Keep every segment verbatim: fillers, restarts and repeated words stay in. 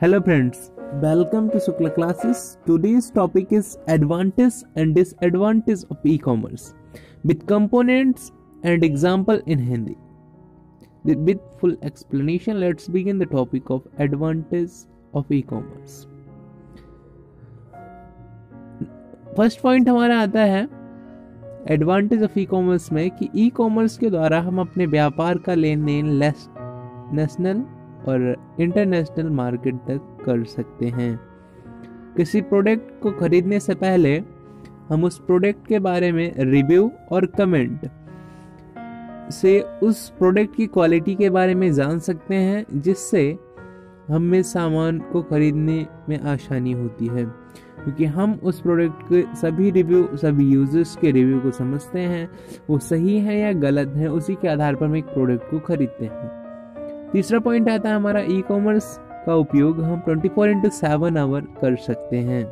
Hello friends, welcome to Shukla classes. Today's topic is advantage and disadvantage of e-commerce with components and example in Hindi. With full explanation, let's begin the topic of advantage of e-commerce. First point हमारा आता है advantage of e commerce में कि e commerce के द्वारा हम अपने व्यापार का लेन देन नेशनल और इंटरनेशनल मार्केट तक कर सकते हैं। किसी प्रोडक्ट को खरीदने से पहले हम उस प्रोडक्ट के बारे में रिव्यू और कमेंट से उस प्रोडक्ट की क्वालिटी के बारे में जान सकते हैं, जिससे हमें सामान को खरीदने में आसानी होती है, क्योंकि हम उस प्रोडक्ट के सभी रिव्यू सभी यूजर्स के रिव्यू को समझते हैं, वो सही है या गलत है, उसी के आधार पर हम एक प्रोडक्ट को खरीदते हैं। तीसरा पॉइंट आता है हमारा ई कॉमर्स का उपयोग हम twenty four into seven hour कर सकते हैं।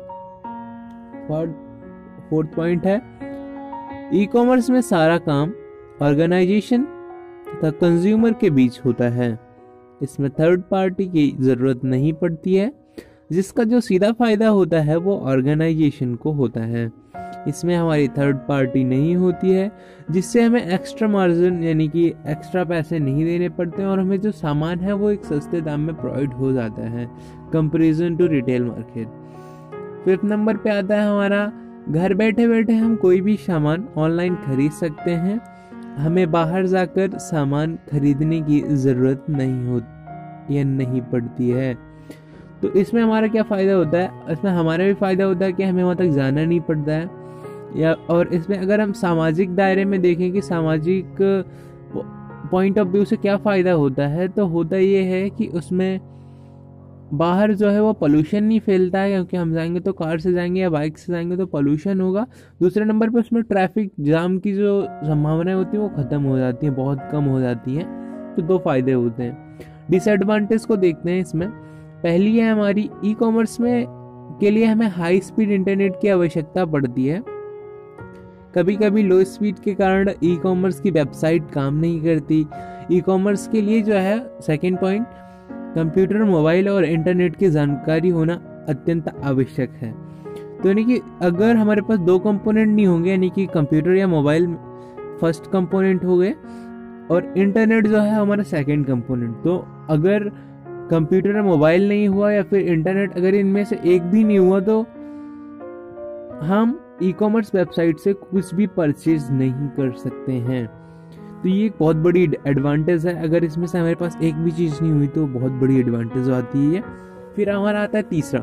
फोर्थ पॉइंट है ई कॉमर्स में सारा काम ऑर्गेनाइजेशन तथा कंज्यूमर के बीच होता है। इसमें थर्ड पार्टी की जरूरत नहीं पड़ती है, जिसका जो सीधा फायदा होता है वो ऑर्गेनाइजेशन को होता है। इसमें हमारी थर्ड पार्टी नहीं होती है, जिससे हमें एक्स्ट्रा मार्जिन यानी कि एक्स्ट्रा पैसे नहीं देने पड़ते हैं और हमें जो सामान है वो एक सस्ते दाम में प्रोवाइड हो जाता है comparison to retail market. Fifth number पे आता है हमारा घर बैठे बैठे हम कोई भी सामान ऑनलाइन खरीद सकते हैं, हमें बाहर जाकर सामान खरीदने की ज़रूरत नहीं होती या नहीं पड़ती है। तो इसमें हमारा क्या फ़ायदा होता है, इसमें हमारा भी फ़ायदा होता है कि हमें वहाँ तक जाना नहीं पड़ता है, या और इसमें अगर हम सामाजिक दायरे में देखें कि सामाजिक पॉइंट ऑफ व्यू से क्या फ़ायदा होता है, तो होता ये है कि उसमें बाहर जो है वो पोल्यूशन नहीं फैलता है, क्योंकि हम जाएंगे तो कार से जाएंगे या बाइक से जाएंगे तो पोल्यूशन होगा। दूसरे नंबर पर उसमें ट्रैफिक जाम की जो संभावनाएं होती है वो ख़त्म हो जाती है, बहुत कम हो जाती हैं। तो दो फायदे होते हैं। डिसएडवांटेज को देखते हैं। इसमें पहली है हमारी ई कॉमर्स में के लिए हमें हाई स्पीड इंटरनेट की आवश्यकता पड़ती है। कभी कभी लो स्पीड के कारण ई कॉमर्स की वेबसाइट काम नहीं करती। ई कॉमर्स के लिए जो है सेकेंड पॉइंट, कंप्यूटर, मोबाइल और इंटरनेट की जानकारी होना अत्यंत आवश्यक है। तो यानी कि अगर हमारे पास दो कंपोनेंट नहीं होंगे, यानी कि कंप्यूटर या मोबाइल फर्स्ट कंपोनेंट हो गए और इंटरनेट जो है हमारा सेकंड कंपोनेंट, तो अगर कंप्यूटर या मोबाइल नहीं हुआ या फिर इंटरनेट, अगर इनमें से एक भी नहीं हुआ तो हम ई कॉमर्स वेबसाइट से कुछ भी परचेज नहीं कर सकते हैं। तो ये एक बहुत बड़ी एडवांटेज है। अगर इसमें से हमारे पास एक भी चीज़ नहीं हुई तो बहुत बड़ी एडवांटेज आती है। फिर हमारा आता है तीसरा,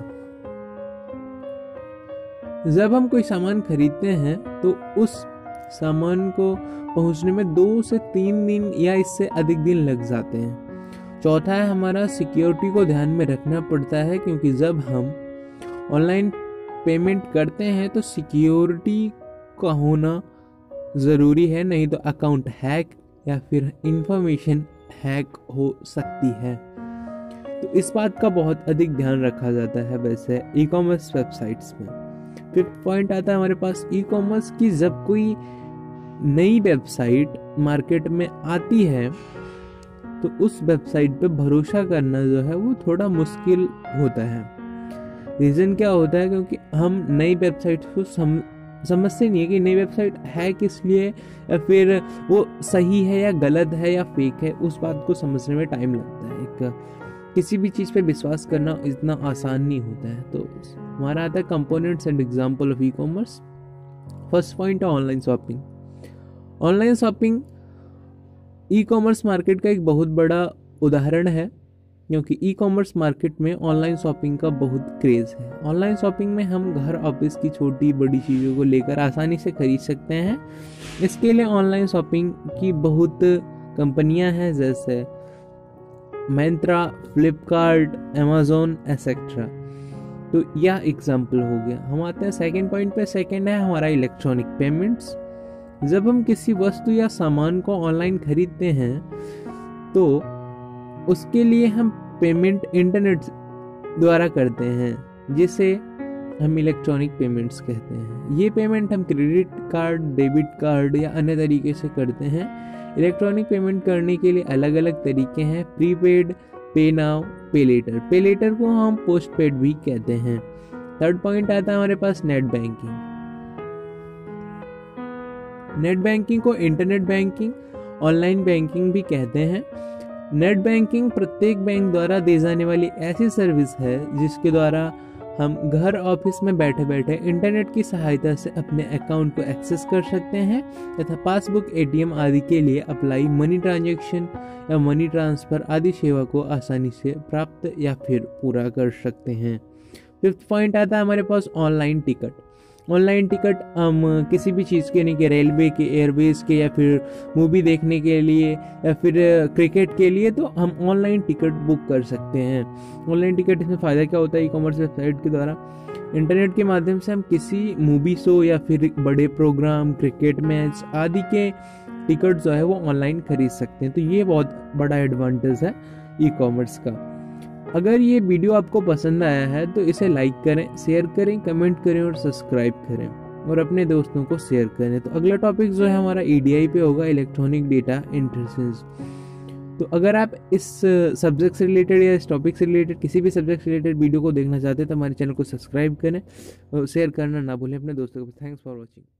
जब हम कोई सामान खरीदते हैं तो उस सामान को पहुंचने में दो से तीन दिन या इससे अधिक दिन लग जाते हैं। चौथा है हमारा सिक्योरिटी को ध्यान में रखना पड़ता है, क्योंकि जब हम ऑनलाइन पेमेंट करते हैं तो सिक्योरिटी का होना ज़रूरी है, नहीं तो अकाउंट हैक या फिर इंफॉर्मेशन हैक हो सकती है। तो इस बात का बहुत अधिक ध्यान रखा जाता है वैसे ई कॉमर्स वेबसाइट्स में। फिफ्थ पॉइंट आता है हमारे पास ई कॉमर्स की, जब कोई नई वेबसाइट मार्केट में आती है तो उस वेबसाइट पे भरोसा करना जो है वो थोड़ा मुश्किल होता है। रीज़न क्या होता है, क्योंकि हम नई वेबसाइट को सम समझते नहीं है कि नई वेबसाइट है किस लिए, या फिर वो सही है या गलत है या फेक है, उस बात को समझने में टाइम लगता है। एक किसी भी चीज़ पे विश्वास करना इतना आसान नहीं होता है। तो हमारा आता है components and example of e commerce. First point है online shopping. Online shopping e commerce market का एक बहुत बड़ा उदाहरण है, क्योंकि ई कॉमर्स मार्केट में ऑनलाइन शॉपिंग का बहुत क्रेज़ है। ऑनलाइन शॉपिंग में हम घर ऑफिस की छोटी बड़ी चीज़ों को लेकर आसानी से खरीद सकते हैं। इसके लिए ऑनलाइन शॉपिंग की बहुत कंपनियां हैं, जैसे मिंत्रा, फ्लिपकार्ट, अमेज़ॉन एसेट्रा। तो यह एग्जाम्पल हो गया। हम आते हैं सेकेंड पॉइंट पे। सेकेंड है हमारा इलेक्ट्रॉनिक पेमेंट्स। जब हम किसी वस्तु या सामान को ऑनलाइन खरीदते हैं तो उसके लिए हम पेमेंट इंटरनेट द्वारा करते हैं, जिसे हम इलेक्ट्रॉनिक पेमेंट्स कहते हैं। ये पेमेंट हम क्रेडिट कार्ड, डेबिट कार्ड या अन्य तरीके से करते हैं। इलेक्ट्रॉनिक पेमेंट करने के लिए अलग अलग तरीके हैं। प्रीपेड पे नाउ, पे लेटर। पे लेटर को हम पोस्ट पेड भी कहते हैं। थर्ड पॉइंट आता है हमारे पास नेट बैंकिंग। नेट बैंकिंग को इंटरनेट बैंकिंग, ऑनलाइन बैंकिंग भी कहते हैं। नेट बैंकिंग प्रत्येक बैंक द्वारा दी जाने वाली ऐसी सर्विस है जिसके द्वारा हम घर ऑफिस में बैठे बैठे इंटरनेट की सहायता से अपने अकाउंट को एक्सेस कर सकते हैं तथा पासबुक, एटीएम आदि के लिए अप्लाई, मनी ट्रांजैक्शन या मनी ट्रांसफर आदि सेवा को आसानी से प्राप्त या फिर पूरा कर सकते हैं। फिफ्थ पॉइंट आता है हमारे पास ऑनलाइन टिकट। ऑनलाइन टिकट हम किसी भी चीज़ के, नहीं कि रेलवे के, एयरवेज के, या फिर मूवी देखने के लिए या फिर क्रिकेट के लिए, तो हम ऑनलाइन टिकट बुक कर सकते हैं। ऑनलाइन टिकट, इसमें फ़ायदा क्या होता है, ई कॉमर्स वेबसाइट के द्वारा इंटरनेट के माध्यम से हम किसी मूवी शो या फिर बड़े प्रोग्राम, क्रिकेट मैच आदि के टिकट जो है वो ऑनलाइन खरीद सकते हैं। तो ये बहुत बड़ा एडवांटेज है ई कॉमर्स का। अगर ये वीडियो आपको पसंद आया है तो इसे लाइक करें, शेयर करें, कमेंट करें और सब्सक्राइब करें और अपने दोस्तों को शेयर करें। तो अगला टॉपिक जो है हमारा ईडीआई पे होगा, इलेक्ट्रॉनिक डेटा इंटरचेंज। तो अगर आप इस सब्जेक्ट से रिलेटेड या इस टॉपिक से रिलेटेड किसी भी सब्जेक्ट से रिलेटेड वीडियो को देखना चाहते हैं तो हमारे चैनल को सब्सक्राइब करें और शेयर करना ना भूलें अपने दोस्तों को। Thanks for watching.